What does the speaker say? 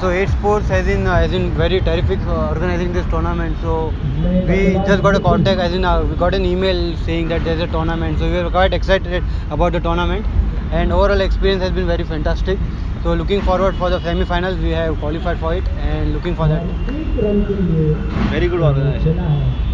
So Ace Sportz has been very terrific organizing this tournament. So we just got a contact, we got an email saying that there's a tournament. So we were quite excited about the tournament, and overall experience has been very fantastic. So looking forward for the semi-finals. We have qualified for it and looking for that. Very good organization.